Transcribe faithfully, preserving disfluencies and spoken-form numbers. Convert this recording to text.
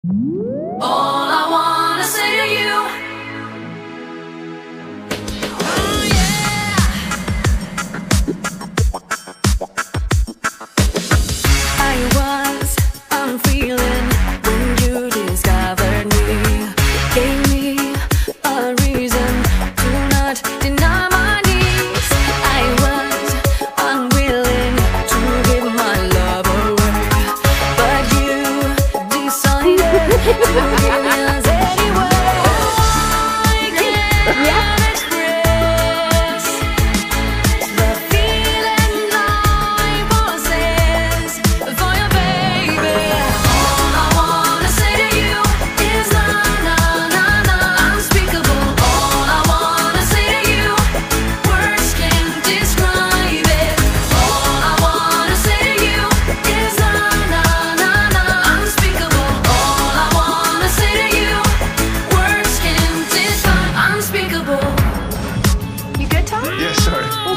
All I wanna say to you, oh yeah. I was unfeeling when you discovered me. Gave me a reason to not deny my needs. I was unwilling to give my love away, but you decided to give me us anyway. I can't express the feeling I possess for you, baby. All I wanna say to you is na na na na unspeakable. All I wanna say to you, words can't describe it. All I wanna say to you is na na na na unspeakable. All I wanna say to you, words can't describe unspeakable. You good, Tom? Yeah, sorry.